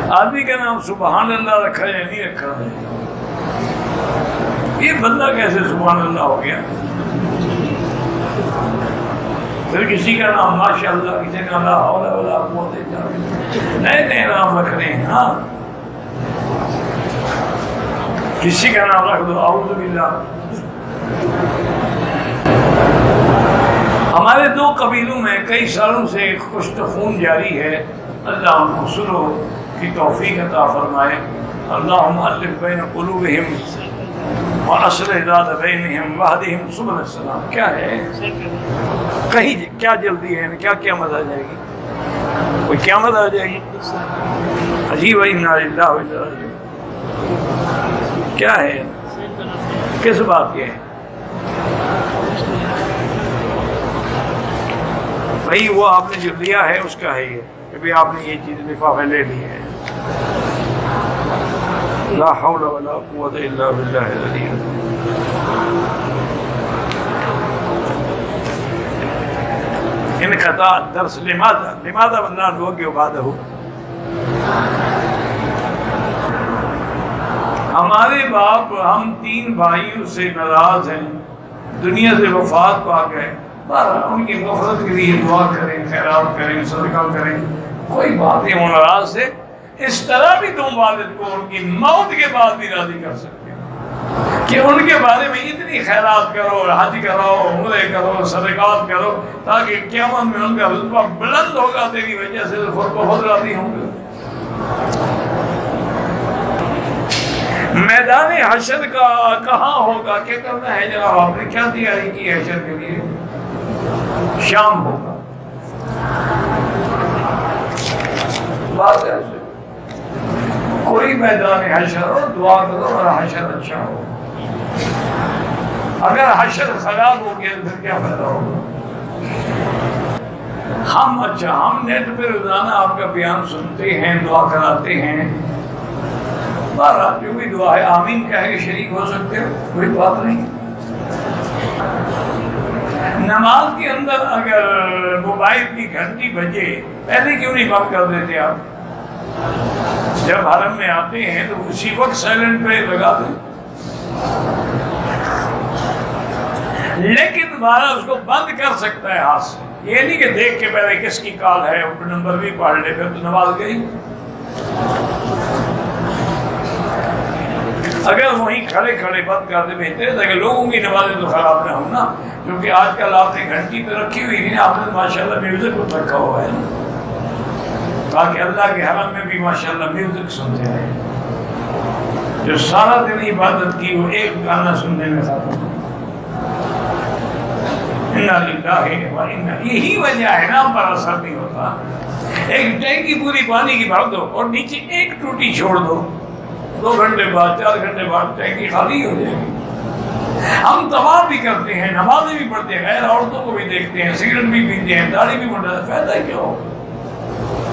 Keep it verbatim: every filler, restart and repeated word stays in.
آدمی کا نام سبحان اللہ رکھا یا نہیں رکھا ہے؟ یہ بندہ کیسے سبحان اللہ ہو گیا؟ پھر کسی کا نام ماشاء اللہ، کسی کا لا حول ولا قوت الا باللہ، نئے نئے نام رکھ رہے ہیں۔ ہاں کسی کا نام رکھ دو اعوذ باللہ۔ ہمارے دو قبیلوں میں کئی سالوں سے خشک خون جاری ہے، اللہ ان کو سلو کی توفیق عطا فرمائے۔ اللہم الف بین قلوبہم واصلح ذات بینہم واہدہم سبل السلام۔ کیا ہے کہیں کیا جلدی ہے؟ کیا قیامت آ جائے گی؟ کوئی قیامت آ جائے گی؟ عجیب ہے، انا للہ و انا الیہ راجعون۔ کیا ہے؟ کس بات کے ہے؟ بھائی وہ آپ نے جو لیا ہے اس کا ہے یہ کہ بھی آپ نے یہ چیز لفافے لے لی ہے۔ لا حول ولا قوت الا باللہ العلی العظیم۔ انقطاع الدرس لماذا لماذا لا نوقف بعده؟ ہمارے باپ ہم تین بھائیوں سے ناراض ہیں، دنیا سے وفات پا گئے، ان کی مغفرت کے لیے دعا کریں، خیرات کریں، صدقہ کریں، کوئی بات نہیں، وہ ناراض سے اس طرح بھی تم والد کو ان کی موت کے بعد بھی راضی کر سکتے ہیں کہ ان کے بارے میں اتنی خیرات کرو، حج کرو، عمرے کرو، صدقات کرو، تاکہ قیامت میں ان کا رتبہ بلند ہوگا تیری وجہ سے، خود بہت راضی ہوں گے۔ میدان حشر کا کہاں ہوگا؟ کیا کرنا ہے جناب؟ آپ نے کیا تیاری کی حشر کے لیے؟ شام ہوگا، بات ایسے کوئی میدان حشر ہو، دعا کرو اور حشر اچھا ہو۔ اگر حشر خراب ہو گیا پھر کیا فائدہ ہوگا؟ ہم اچھا ہم نیٹ پہ روزانہ آپ کا بیان سنتے ہیں، دعا کراتے ہیں، بارہ جو بھی دعا ہے آمین کہہ کے شریک ہو سکتے ہو، کوئی بات نہیں۔ نماز کے اندر اگر موبائل کی گھنٹی بجے پہلے کیوں نہیں بند کر دیتے آپ؟ جب حرم میں آتے ہیں تو اسی وقت سائلنٹ پہ لگا دیں، لیکن ہمارا اس کو بند کر سکتا ہے ہاتھ سے، یہ نہیں کہ دیکھ کے پہلے کس کی کال ہے نمبر بھی پڑھ لے، پھر تو نماز گئی۔ اگر وہیں کھڑے کھڑے بند کر دے بہتر ہے تاکہ لوگوں کی نمازیں تو خراب نہ ہوں نا، کیونکہ آج کل آپ نے گھنٹی پہ رکھی ہوئی نہیں، آپ نے ماشاءاللہ میوزک کو رکھا ہوا ہے نا، تاکہ اللہ کے حرم میں بھی ماشاءاللہ میوزک سنتے ہیں، جو سارا دن عبادت کی وہ ایک گانا سننے میں ختم۔ انا للہ و انا، یہی وجہ ہے نا ہم پر اثر نہیں ہوتا۔ ایک ٹینکی پوری پانی کی بھر دو اور نیچے ایک ٹوٹی چھوڑ دو، دو گھنٹے بعد چار گھنٹے بعد ٹینکی خالی ہو جائے گی۔ ہم طواف بھی کرتے ہیں، نمازیں بھی پڑھتے ہیں، غیر عورتوں کو بھی دیکھتے ہیں، سگریٹ بھی پیتے ہیں، داڑھی بھی بڑھتا ہے، فائدہ کیا ہوگا؟